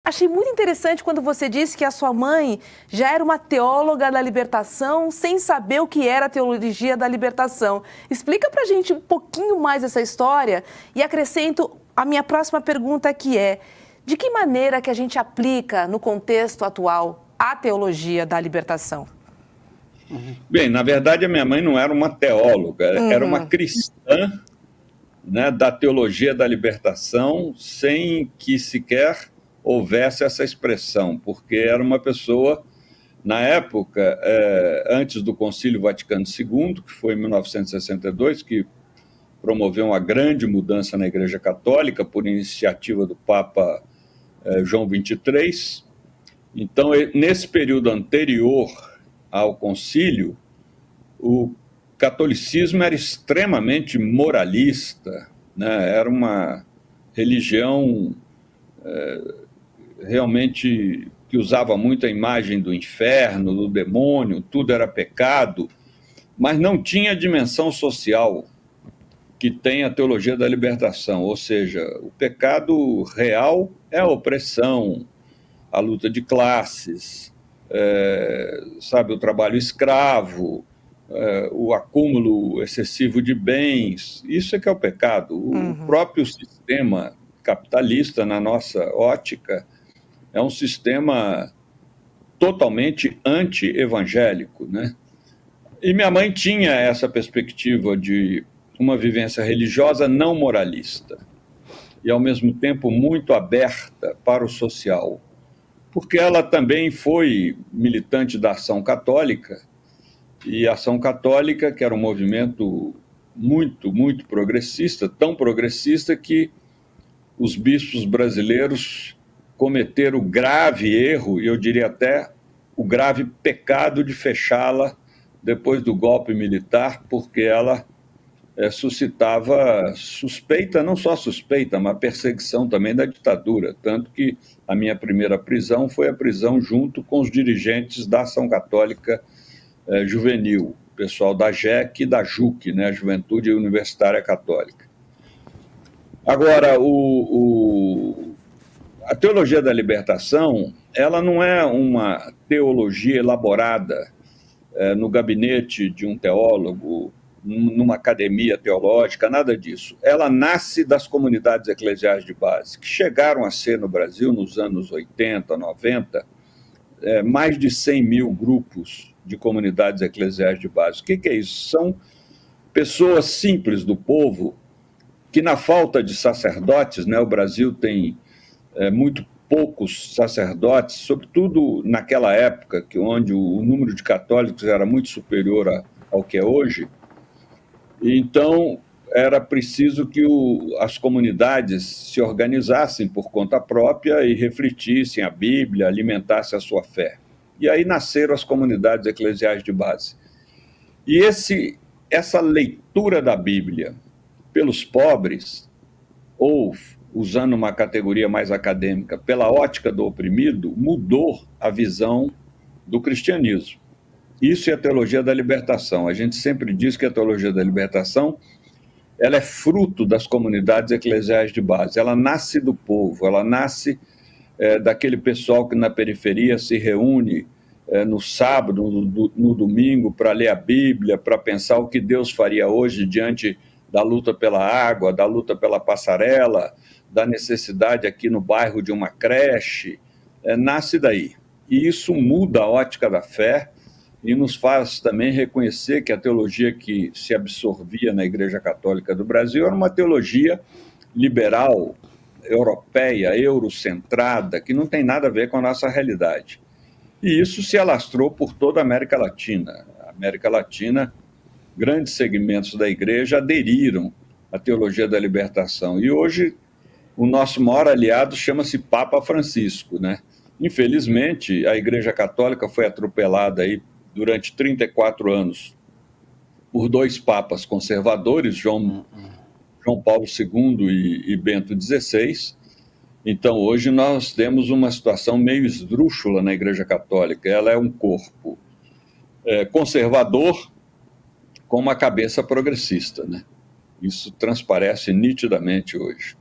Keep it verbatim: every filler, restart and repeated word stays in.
achei muito interessante quando você disse que a sua mãe já era uma teóloga da libertação sem saber o que era a teologia da libertação. Explica pra gente um pouquinho mais essa história e acrescento a minha próxima pergunta, que é: de que maneira que a gente aplica no contexto atual a teologia da libertação? Bem, na verdade a minha mãe não era uma teóloga, Uhum. era uma cristã, né, da teologia da libertação, sem que sequer houvesse essa expressão, porque era uma pessoa, na época, é, antes do Concílio Vaticano segundo, que foi em mil novecentos e sessenta e dois, que promoveu uma grande mudança na Igreja Católica por iniciativa do Papa é, João vinte e três. Então, nesse período anterior ao concílio, o catolicismo era extremamente moralista, né? Era uma religião é, realmente que usava muito a imagem do inferno, do demônio, tudo era pecado, mas não tinha a dimensão social que tem a teologia da libertação, ou seja, o pecado real é a opressão, a luta de classes, é, sabe, o trabalho escravo, é, o acúmulo excessivo de bens, isso é que é o pecado. O Uhum. próprio sistema capitalista, na nossa ótica, é um sistema totalmente anti-evangélico, né? E minha mãe tinha essa perspectiva de uma vivência religiosa não moralista e, ao mesmo tempo, muito aberta para o social, porque ela também foi militante da Ação Católica, e a Ação Católica, que era um movimento muito, muito progressista, tão progressista que os bispos brasileiros cometeram o grave erro, e eu diria até o grave pecado de fechá-la depois do golpe militar, porque ela é, suscitava suspeita, não só suspeita, mas perseguição também da ditadura, tanto que a minha primeira prisão foi a prisão junto com os dirigentes da Ação Católica é, Juvenil, o pessoal da J E C e da J U C, né, a Juventude Universitária Católica. Agora, o, o, a teologia da libertação, ela não é uma teologia elaborada é, no gabinete de um teólogo, numa academia teológica, nada disso. Ela nasce das comunidades eclesiais de base, que chegaram a ser no Brasil nos anos oitenta, noventa, é, mais de cem mil grupos de comunidades eclesiais de base. O que, que é isso? São pessoas simples do povo que, na falta de sacerdotes, né, o Brasil tem é, muito poucos sacerdotes, sobretudo naquela época, que, onde o, o número de católicos era muito superior a, ao que é hoje. Então, era preciso que o, as comunidades se organizassem por conta própria e refletissem a Bíblia, alimentassem a sua fé. E aí nasceram as comunidades eclesiais de base. E esse, essa leitura da Bíblia pelos pobres, ou, usando uma categoria mais acadêmica, pela ótica do oprimido, mudou a visão do cristianismo. Isso é a teologia da libertação. A gente sempre diz que a teologia da libertação ela é fruto das comunidades eclesiais de base. Ela nasce do povo, ela nasce é, daquele pessoal que na periferia se reúne é, no sábado, no, no domingo, para ler a Bíblia, para pensar o que Deus faria hoje diante da luta pela água, da luta pela passarela, da necessidade aqui no bairro de uma creche. É, nasce daí. E isso muda a ótica da fé, e nos faz também reconhecer que a teologia que se absorvia na Igreja Católica do Brasil era uma teologia liberal, europeia, eurocentrada, que não tem nada a ver com a nossa realidade. E isso se alastrou por toda a América Latina. A América Latina, grandes segmentos da Igreja aderiram à teologia da libertação. E hoje o nosso maior aliado chama-se Papa Francisco, né? Infelizmente, a Igreja Católica foi atropelada aí durante trinta e quatro anos, por dois papas conservadores, João, João Paulo segundo e, e Bento dezesseis. Então, hoje nós temos uma situação meio esdrúxula na Igreja Católica. Ela é um corpo é, conservador com uma cabeça progressista, né? Isso transparece nitidamente hoje.